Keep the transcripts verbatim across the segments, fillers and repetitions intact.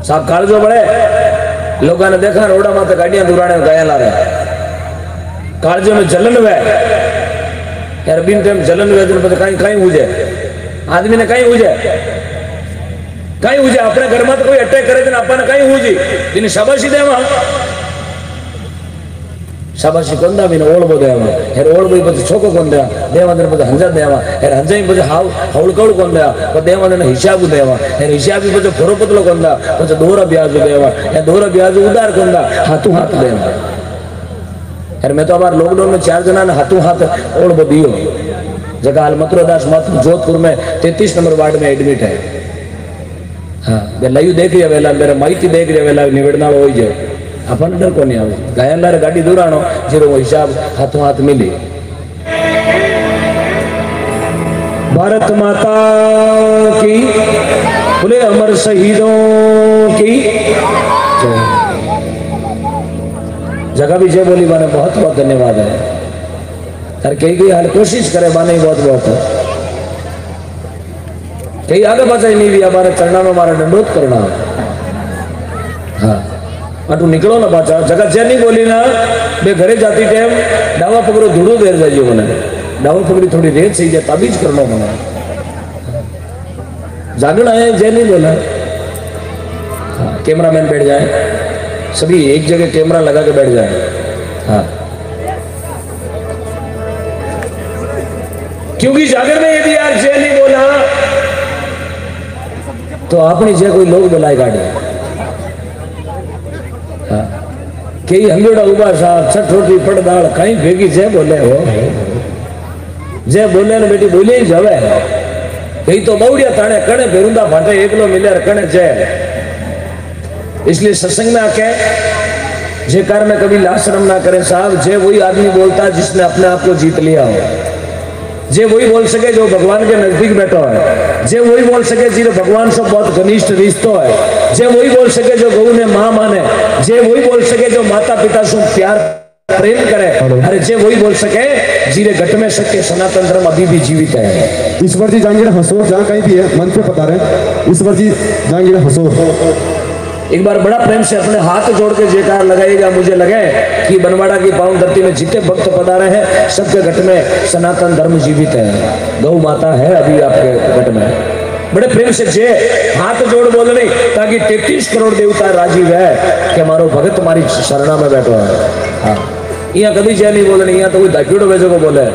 साहब कालजो बड़े लोगों ने देखा रोड़ा माते गाड़ियां दुराने गाया ला रहे कालजो में जलन वे यार बिन टाइम जलन वे तो कहीं कहीं हुजे आदमी ने कहीं हुजे कहीं हुजे अपने घर में तो कोई अटैक करे तो अपन कहीं हुजी दिन शाबाशी देवा शाबाशी कोंदा बिन ओळबो देवा हेर ओळबो પછી છોકો કોંદા દેવાને પછી હંજા દેવા हेर હંજાઈ પછી હાવ હવળકળ કોંદા તો દેવાને હિસાબ દેવા हेर હિસાબી પછી ફોરોપતલો કોંદા પછી દોરા ब्याज देवा એ દોરા ब्याज ઉધાર કોંદા હાથું હાથ દેવા हेर मैं तो अबार लॉकडाउन में चार जना ने हाथों हाथ ओळबो दियो जगह हाल मथुरादास माथुर जोधपुर में तैंतीस नंबर वार्ड में एडमिट है। हाँ मैं लाइव देख लिया वेला मेरे माहिती देख लिया वेला निवेदना हो जाए अपन डर को नहीं आवे गायनदार गाड़ी दूरानो जीरो हिसाब हाथों हाथ मिली। भारत माता की बोले अमर शहीदों की जगह भी जय बोली माने बहुत बहुत धन्यवाद है यार कई कई हाल कोशिश करे माने बहुत बहुत है कई आगे पाचा नहीं भी हमारे चरणा में हमारा दंडोत करना। हाँ अटू निकलो ना पाचा जगह जय नहीं बोली ना मैं घरे जाती टाइम डावा पकड़ो धूड़ो देर जाइए मैंने डावा पकड़ी थोड़ी रेत सही जाए ताबीज कर लो मैंने जागरण आए जय नहीं बोला। हाँ कैमरा मैन बैठ जाए सभी एक जगह कैमरा लगा के बैठ जाए। हाँ क्योंकि जागर में यदि यार जय नहीं बोला तो अपनी जय कोई लोग बुलाए गाड़ी। हाँ कई हंगोड़ा उबा साहब छठ रोटी पड़ दाल कहीं भेगी जय बोले हो जय बोले ने बेटी बोले ही जावे कई तो बौड़िया ताने कणे भेरुंदा फाटे एकलो मिले कणे जय। इसलिए सत्संग में आके जयकार में कभी लाज शर्म ना करें साहब जय वही आदमी बोलता है जिसने अपने आप को जीत लिया हो जय वही बोल सके जो भगवान के नजदीक बैठा है जय वही बोल सके जिन्हें भगवान से बहुत घनिष्ठ रिश्तो है जय वही बोल सके जो गऊ ने मां माने जय वही बोल सके जो माता पिता से प्यार प्रेम करे अरे जय वही बोल सके जिन्हें घट में सके सनातन धर्म अभी भी जीवित है। ईश्वर जी जाएंगे हंसोर जहाँ कहीं भी है मन पे पता रहे ईश्वर जी जाएंगे हंसोर एक बार बड़ा प्रेम से अपने हाथ जोड़ के जयकार लगाइएगा। मुझे लगे कि बनवाड़ा की पावन धरती में जितने भक्त पधारे हैं सबके घट में सनातन धर्म जीवित है गौ माता है अभी आपके घट में। बड़े प्रेम से जय हाथ जोड़ बोलने ताकि तैतीस करोड़ देवता राजीव है कि हमारो भगत हमारी शरणा में बैठो है। हाँ यहाँ कभी जय नहीं बोलने यहाँ तो कोई दाखिड़ो बेचो को बोले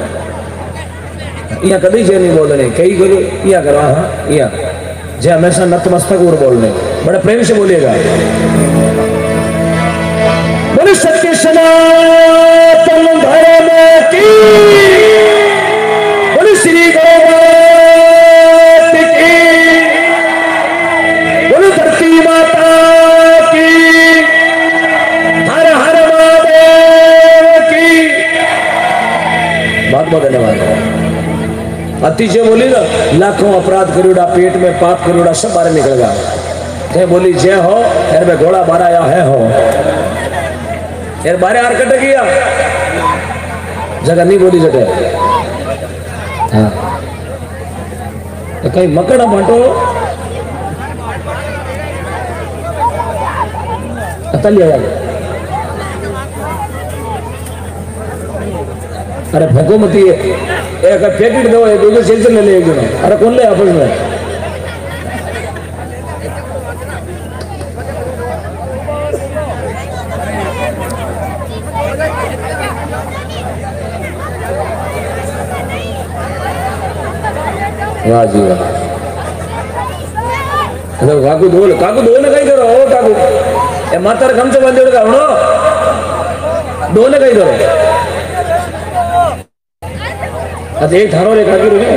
यहाँ कभी जय नहीं बोलने कई करो यहाँ करो। हाँ यहाँ जय हमेशा नतमस्तक और बोलने बड़े प्रेम से बोलिएगा। बोले सत्य सनातन धर्म की बोले श्री गौमाता की बोले धरती माता की हर हर महादेव की बहुत बहुत धन्यवाद। अतिशय बोली ना लाखों अपराध करूड़ा पेट में पाप करूड़ा सब बारे निकल गया थे बोली जय हो फिर में घोड़ा बारा या है हो फिर बारे आर कट गया जगह नहीं बोली जगह। हाँ तो कहीं मकड़ा बांटो अतलिया अरे फेंको मत ये एक पैकेट दो एक दूसरे सेल्स ले ले अरे कौन ले आपस में वाह जी वाह। काकू दो काकू दो ने कहीं करो ओ काकू ए मातर कम से बंदे का हणो दो ने कहीं करो अच्छा एक थारो रे काकी रे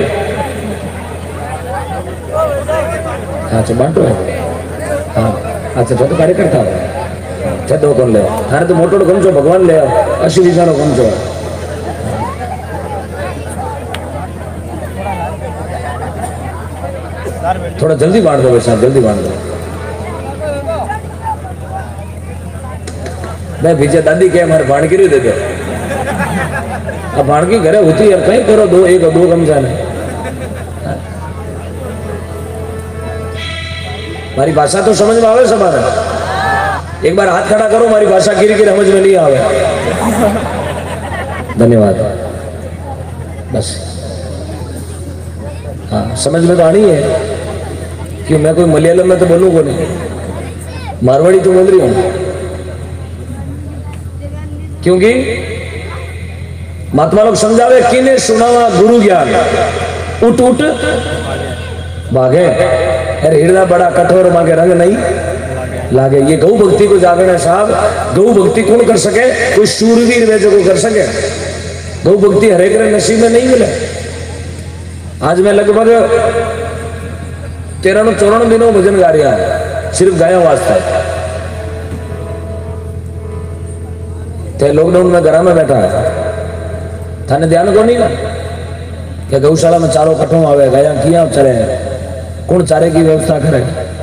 अच्छा बांटो है। हाँ अच्छा तो कार्यकर्ता अच्छा दो कौन ले थारे तो मोटो कम छो भगवान ले अशी विचारो कम छो थोड़ा जल्दी बांट दो वैसा जल्दी बांट दो। मैं विजय दादी के हमारे भाणकी दे दो अब भाणकी घरे होती है कहीं करो दो एक दो कम जाने मारी भाषा तो समझ में आवे समारे? एक बार हाथ खड़ा करो, मारी भाषा गिर गिर समझ में नहीं आवे। धन्यवाद। बस हाँ, समझ में तो आनी है कि मैं कोई मलयालम में तो बोलूँ को नहीं, मारवाड़ी तो बोल रही हूँ, क्योंकि महात्मा लोग समझावे किने सुनावा गुरु ज्ञान, उठ उठ भागे। अरे हृदय बड़ा कठोर मांगे रंग नहीं लागे। ये गौ भक्ति को जागरण है साहब। गौ भक्ति कौन कर सके? कोई शूरवीर वे जो कर सके। गौ भक्ति हरेक रे नसीब में नहीं मिले। आज मैं लगभग तेरह चौरानवे दिनों भजन गा रहा है, सिर्फ गाया वास्ते। थे लॉकडाउन में घर में बैठा है, थाने ध्यान को नहीं क्या गौशाला में चारों कठों आवे, गाया किया चले, कौन चारे की व्यवस्था करे?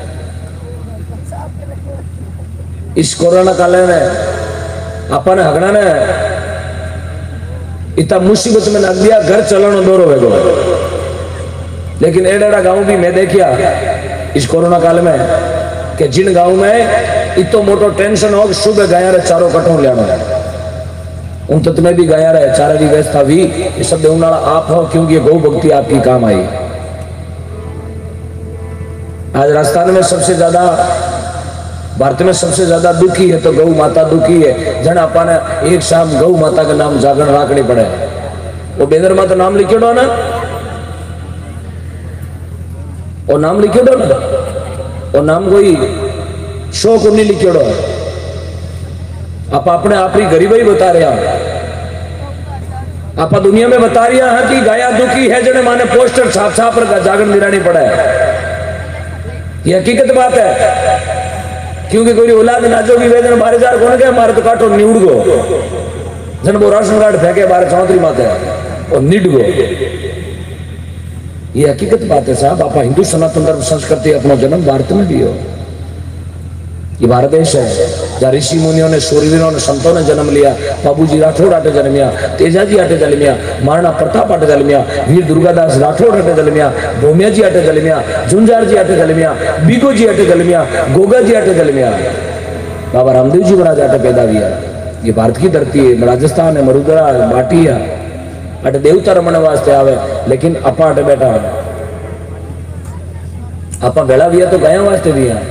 इस कोरोना काल में अपन हगड़ा ने इतना मुसीबत में लग दिया, घर चलाना दौरो वेगो। लेकिन एड़ा गांव भी मैं देखिया इस कोरोना काल में कि जिन गांव में इतो मोटो टेंशन हो, सुबह गाया रे चारों कठों लेना, उन तत्व में भी गाया रहे, चारे की व्यवस्था भी, ये सब देने वाला आप हो, क्योंकि ये गौ भक्ति आपकी काम आई। आज राजस्थान में सबसे ज्यादा, भारत में सबसे ज्यादा दुखी है तो गौ माता दुखी है। जन अपन एक शाम गौ माता का नाम जागरण राखनी पड़े। वो बेदर माता नाम लिखे दो ना, वो नाम लिखे दो ना, वो नाम कोई शो को नहीं लिखे दो। आप अपने आप ही गरीबाई बता रहे हैं, आप दुनिया में बता रही हैं कि गाया दुखी है जने माने पोस्टर छाप छाप पर जागरण दिलानी पड़ा है। ये हकीकत बात है, क्योंकि कोई औलाद नाचोगी वेदन बारह हजार कौन गया, मारे तो काटो निउड़ गो, जन वो राशन कार्ड फेंके बारह चौधरी माते और निड गो। ये हकीकत बात है साहब। आप हिंदू सनातन धर्म संस्कृति अपना जन्म भारत में भी हो। ये भारत देश है जहाँ ऋषि मुनियों ने, सूरवीरों ने, संतों ने जन्म लिया। बाबूजी राठौड़ आटे जन्मिया, तेजाजी आटे जन्मिया, महाराणा प्रताप आटे जन्मिया, वीर दुर्गादास राठौड़ आटे जन्मिया, भूमिया जी आटे जन्मिया, झुंझार जी आटे जन्मिया, बीगो जी आटे जन्मिया, गोगा जी आटे जन्मिया, बाबा रामदेव जी महाराज आटे पैदा हुआ। ये भारत की धरती है, राजस्थान है, मरुदरा माटी है, अटे देवता रमण वास्ते आवे। लेकिन अपा अटे बैठा आपा गला भी है तो गायों वास्ते भी है।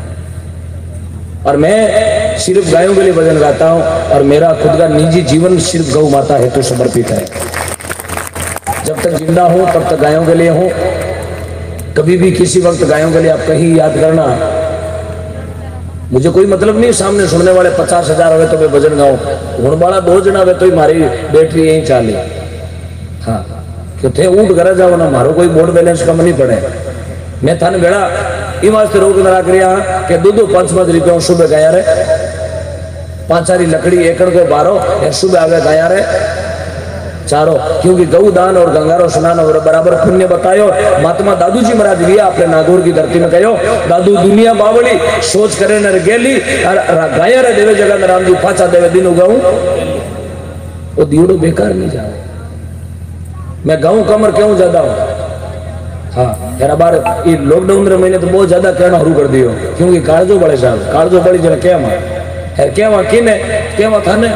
और मैं सिर्फ गायों के लिए भजन गाता हूं, और मेरा खुद का निजी जीवन सिर्फ गौ माता हेतु समर्पित है। जब तक जिंदा हूं तब तक गायों के लिए हूं। कभी भी किसी वक्त गायों के लिए आप कहीं याद करना, मुझे कोई मतलब नहीं सामने सुनने वाले पचास हजार हुए तो मैं भजन गाऊं, हूं वाला दो जना हुए तो मारी बैटरी यही चाली। हाँ, क्यों थे ऊट घर जाओ ना, मारो कोई बोर्ड बैलेंस कम नहीं पड़े। मैं थाने बेड़ा ई वास्ते रोक रख रहा कि दो दो पांच पांच रुपया सुबह गाया रे, पांच सारी लकड़ी एकड़ को बारो सुबह आगे गाया रे चारो, क्योंकि गौ दान और गंगारो स्नान और बराबर पुण्य बतायो। महात्मा दादू जी महाराज भी अपने नागौर की धरती में कहो, दादू दुनिया बावली सोच करे न गेली, गाया रे देवे जगत राम जी पाचा देवे दिन उगाऊ, वो दियोड़ो बेकार नहीं जाए। मैं गाऊं कमर क्यों ज्यादा हूं। हाँ यार बार ये लॉकडाउन रे महीने तो बहुत ज्यादा कहना शुरू कर दियो, क्योंकि कालजो बड़े साहब कालजो बड़ी जरा क्या है क्या किने क्या थाने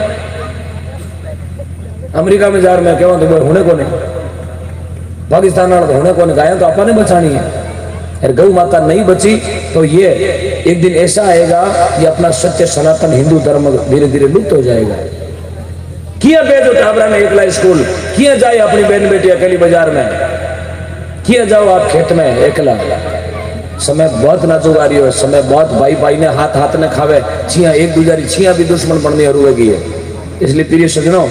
अमेरिका में जार में क्या तो होने को नहीं, पाकिस्तान वाला तो होने को नहीं, गाया तो अपने बचानी है। यार गौ माता नहीं बची तो ये एक दिन ऐसा आएगा ये अपना सत्य सनातन हिंदू धर्म धीरे धीरे लुप्त हो जाएगा। किया भेजो टाबरा में एकला स्कूल, किया जाए अपनी बहन बेटी अकेली बाजार में, किया जाओ आप खेत में एकला। समय बहुत नाजुक आ रही है, समय बहुत भाई भाई ने हाथ हाथ ने खावे, छिया एक दूसरी छिया भी दुश्मन बनने रुएगी है। इसलिए प्रिय सजनों,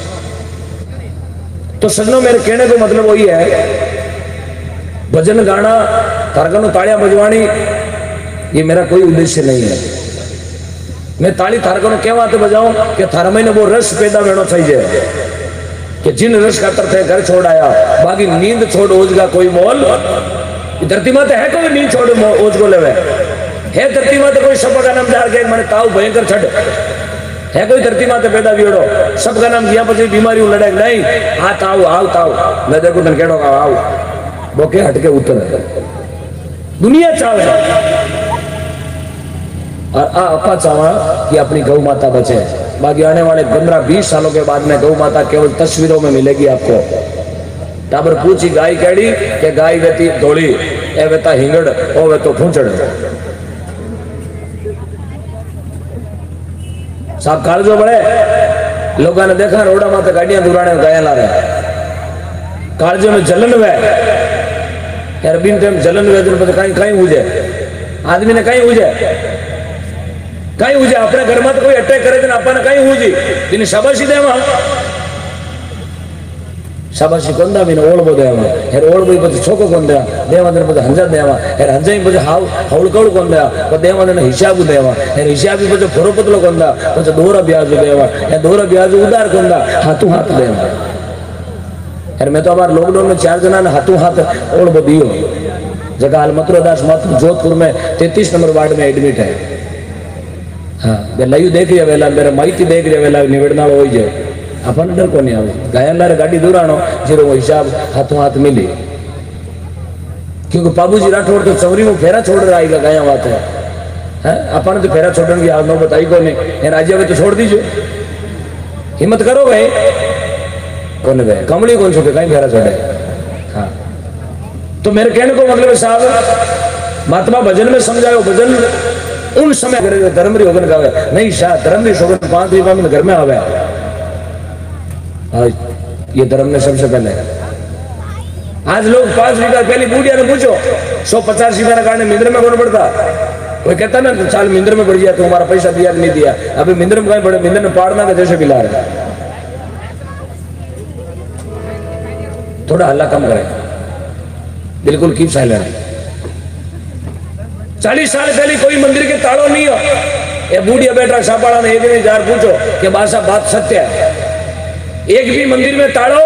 तो सजनों मेरे कहने को मतलब वही है, भजन गाना थारकनो तालियां बजवानी ये मेरा कोई उद्देश्य नहीं है। मैं ताली थारकनो क्या बात बजाऊं कि थारा में वो रस पैदा होना चाहिए कि जिन रस का तरफ घर छोड़ आया, बाकी नींद छोड़ ओज का कोई मोल धरती माते है, कोई नींद छोड़ ओज को लेवे है धरती माते, कोई सब का नाम डाल के मैंने ताऊ भयंकर छठ है, कोई धरती माते पैदा बिगड़ो सबका नाम किया पची बीमारी लड़े नहीं। हाँ ताऊ आओ ताऊ मैं देखो तन केड़ो आओ बोके हटके उतर दुनिया चाहे और आ अपा चावा कि अपनी गौ माता बचे। बाकी आने वाले पंद्रह बीस सालों के बाद में गौ माता केवल तस्वीरों में मिलेगी आपको। टाबर पूछी गाय कैडी के गाय वेती धोली, ए वेता हिंगड़, ओ वे तो फूंचड़। साहब कालजो बड़े लोगों ने देखा रोड़ा माता गाड़ियां दुराने गाया ला रहे, कालजो में जलन वे यार, बिन टाइम जलन वे दिन कहीं कहीं हुजे आदमी ने कहीं हुजे कहीं हुजे अपने घर में तो कोई अटैक करे तो अपन कहीं हुजी दिन शाबाशी देवा शाबाशी कोंदा बिन ओळबो देवा हेर ओळबो પછી છોકો કોન દેવા દેવા ને પછી હંજા દેવા हेर હંજાઈ પછી હાવ હવળકળ કોન દેવા પછી દેવા ને હિસાબ દેવા हेर હિસાબી પછી ફરોપતલો કોંદા પછી દોરા ब्याज देवा हे दोरा ब्याज उधार कोंदा हाथों हाथ देवा हेर मैं तो हमारे लॉकडाउन में चार जना ने हाथों हाथ ओळबो दियो जगह हाल मथुरादास माथुर जोधपुर में तैतीस नंबर वार्ड में एडमिट है। हाँ लाइव देख रही वेला मेरे माहिती देख रही वेला निवेदनाळ होई जाए अपन डर को नहीं आवे गायनदार गाड़ी दुराणो जीरो हिसाब हाथों हाथ मिली क्योंकि बाबूजी राठौड़ तो चौरी में फेरा छोड़ रहा है गाया बात है हैं अपन तो फेरा छोड़ने की आज नो बताई को नहीं राज्य में तो छोड़ दीजिए हिम्मत करो भाई कौन गए कमली कौन छोड़े कहीं फेरा छोड़े। हाँ तो मेरे कहने को मतलब साहब महात्मा भजन में समझायो भजन उन समय करे धर्मरी होगन गावे नहीं शाह धर्मरी शोगन पांच दीपा में घर में आवे। ये धर्म ने सबसे पहले आज लोग पांच बीघा पहली बूढ़िया ने पूछो सौ पचास बीघा का कारण मिंद्र में कौन पड़ता कोई कहता ना तो चाल मिंद्र में पड़ गया तो हमारा पैसा दिया नहीं दिया अभी मिंद्र में कहीं पड़े मिंद्र ने पाड़ना का जैसे पिला रहे थोड़ा हल्ला कम करें बिल्कुल कीप साइलेंट। चालीस साल पहले कोई मंदिर के ताड़ो नहीं हो ये बूढ़िया बेटा सापाड़ा ने एक दिन जार पूछो कि बादशाह बात सत्य है एक भी मंदिर में ताड़ो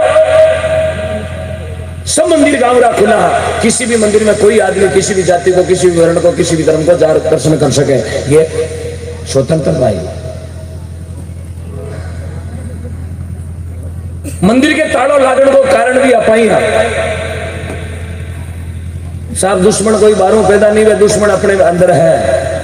सब मंदिर गावड़ा खुला है किसी भी मंदिर में कोई आदमी किसी भी जाति को किसी भी वर्ण को किसी भी धर्म को जार दर्शन कर सके ये स्वतंत्र भाई मंदिर के ताड़ो लागण को कारण भी अपाई है साहब दुश्मन कोई बाहरों पैदा नहीं हुए दुश्मन अपने अंदर है।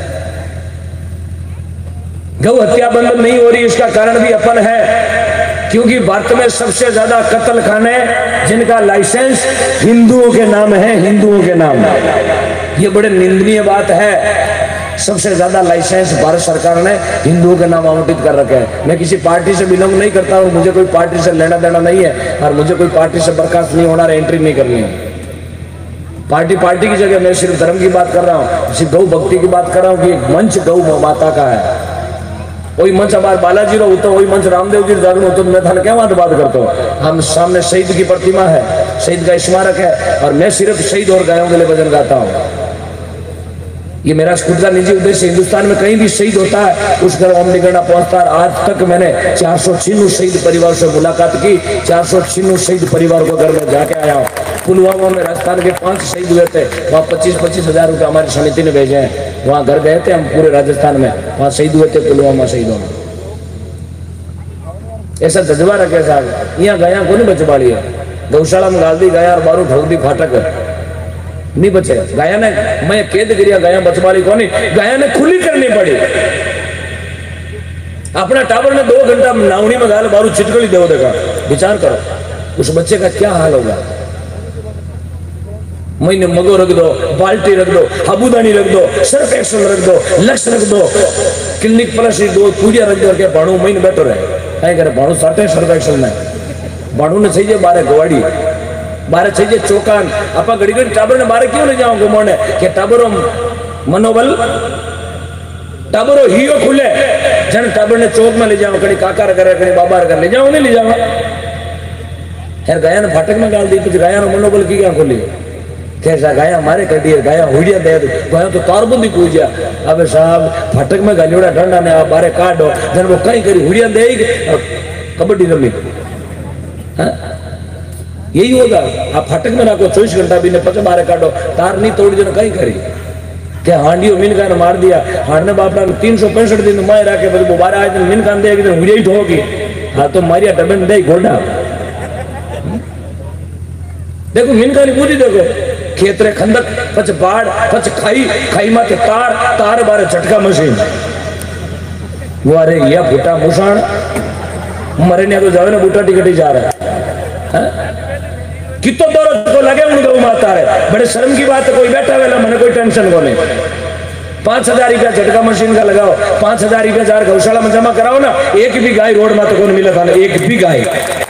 गौ हत्या बंद नहीं हो रही इसका कारण भी अपन है क्योंकि भारत में सबसे ज्यादा कत्ल खाने जिनका लाइसेंस हिंदुओं के नाम है हिंदुओं के नाम ये बड़े निंदनीय बात है। सबसे ज्यादा लाइसेंस भारत सरकार ने हिंदुओं के नाम आवंटित कर रखे हैं। मैं किसी पार्टी से बिलोंग नहीं करता हूँ मुझे कोई पार्टी से लेना देना नहीं है और मुझे कोई पार्टी से बर्खास्त नहीं होना एंट्री नहीं करनी है। पार्टी पार्टी की जगह मैं सिर्फ धर्म की बात कर रहा हूँ सिर्फ गौ भक्ति की बात कर रहा हूँ कि मंच गौ माता का है वही मंच हमारे बालाजी रो तो वही मंच रामदेव जी जागरण तो मैं थाने क्या बात बात करता हूँ। हम सामने शहीद की प्रतिमा है शहीद का स्मारक है और मैं सिर्फ शहीद और गायों के लिए भजन गाता हूँ। ये मेरा खुद का निजी उद्देश्य हिंदुस्तान में कहीं भी शहीद होता है उस घर ओम निगरना पहुंचता है। आज तक मैंने चार सौ छिन्नू शहीद परिवार से मुलाकात की चार सौ छिन्नू शहीद परिवार को घर में जाके आया हूँ। पुलवामा में राजस्थान के पांच शहीद हुए थे वहाँ पच्चीस पच्चीस हजार रुपये हमारी समिति ने भेजे हैं वहाँ घर गए थे हम पूरे राजस्थान में वहाँ शहीद हुए थे पुलवामा शहीदों में। ऐसा जज्बा रखे साहब यहाँ गया को नहीं बचवाड़ी है गौशाला में गाल दी गया और बारू ठोक दी फाटक नहीं बचे गाया ने मैं कैद करिया गया बचवाड़ी को नहीं गया ने खुली करनी पड़ी। अपना टावर ने दो घंटा नावनी में गाल बारू चिटकली दो देखा विचार करो उस बच्चे का क्या हाल होगा। महीने मगो रख दो बाल्टी रख दो साबुदानी रख दो सर्फ एक्सल रख दो लक्स रख दो क्लिनिक प्लस दो पूजा रख दो क्या भाणु महीने बैठो रहे कहीं करे भाणु साटे सर्फ एक्सल में भाणु ने चाहिए बारे गवाड़ी बारे चाहिए चौकान आप घड़ी घड़ी टाबर ने बारे क्यों ले जाओ घुमाने के टाबरो मनोबल टाबरो हियो खुले जन टाबर ने चौक में ले जाओ कड़ी काका करे कड़ी बाबा करे ले जाओ नहीं ले जाओ यार गाया ने फाटक में डाल दी कुछ गाया ने मनोबल की क्या खोली कैसा गाया मारे कटी है गाया हुड़िया दे गाया तो तारबंदी कूद जा अबे साहब फाटक में गालियोड़ा डंडा ने आप बारे काटो जन वो कहीं करी हुड़िया दे कबड्डी रमी यही होगा। आप फाटक में रखो चौबीस घंटा भी ने पचे बारे काटो तार नहीं तोड़ी जन कहीं करी क्या हांडियो मिनका ने मार दिया हारने बापड़ा ने तीन सौ पैंसठ दिन माए रखे बस बारह आए दिन मिनका देगी तो हुड़िया ही ठोगी हाँ तो मारिया डबन दे घोड़ा देखो मिनका ने पूरी देखो खेत रे खंदक पच बाढ़ पच खाई खाई माते तार तार बारे झटका मशीन वो अरे या फूटा मुसाण मरे ने तो जावे ना बूटा टिकटी जा रहा है कितो दौर को लगे उन गौ माता है बड़े शर्म की बात है कोई बैठा वेला मैंने कोई टेंशन को नहीं पांच हजार रुपया झटका मशीन का लगाओ पांच हजार रुपया जार गौशाला में जमा कराओ ना एक भी गाय रोड में तो कौन मिला था ना एक भी गाय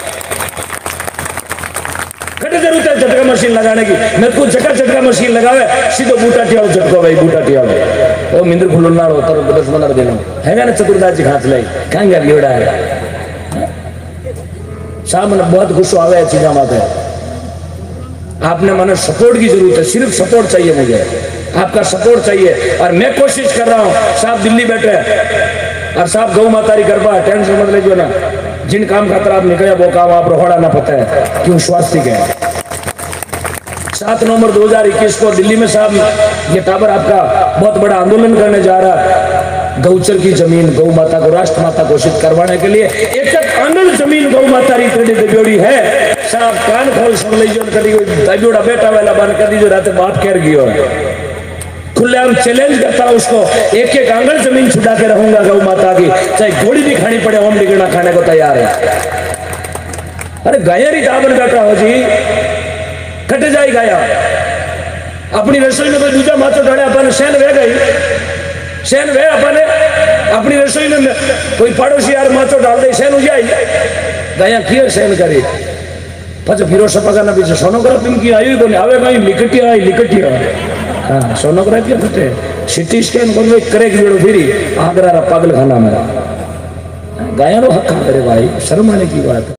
कटे जरूरत है झटका मशीन लगाने की मैं कुछ झटका झटका मशीन लगावे सीधो बूटा टियाड़ो झटको भाई बूटा टियाड़ो ओ मिंद्र खुलो ना रो तर दस पंद्रह दिन हैगा ना चतुर्दास जी खाच लाई कहां गया लियोड़ा है साहब ने बहुत गुस्सा आवे चीजा माते आपने मैंने सपोर्ट की जरूरत है सिर्फ सपोर्ट चाहिए मुझे आपका सपोर्ट चाहिए और मैं कोशिश कर रहा हूं साहब दिल्ली बैठे और साहब गौ माता री कृपा टेंशन मत लीजिए ना जिन काम खातर आप निकले वो काम आप रोहड़ा ना पता है क्यों स्वास्थ्य है सात नवंबर दो हजार इक्कीस को दिल्ली में साहब ये टाबर आपका बहुत बड़ा आंदोलन करने जा रहा है गौचर की जमीन गौ माता को राष्ट्र माता घोषित करवाने के लिए एक एक आंगल जमीन गौ माता री कड़ी दबियोड़ी है साहब कान खोल सुन लीजिए कड़ी दबियोड़ा बेटा वाला बन कर दीजिए रात बाप कह गयो खुलेआम चैलेंज करता हूं उसको एक एक आंगल जमीन छुड़ा के रहूंगा गौ माता की चाहे गोली भी खानी पड़े ओम लिगड़ा खाने को तैयार है अरे गाया री दाबन बैठा हो जी कट जाए गाया अपनी रसोई में कोई दूजा माचो डाले अपन सैन वे गई सैन वे अपन अपनी रसोई में कोई पड़ोसी यार माचो डाल दे सैन हो जाए गाया किए सैन करे पछ फिरो सपगा ना पीछे सोनोग्राफी की आई कोनी आवे कहीं लिकटी आई लिकटी हां सोनोग्राफी फटे सिटी स्कैन कोन करे की बेड़ो फिरी आगरा रा पागल खाना में गाया रो हक करे भाई शर्म आने की बात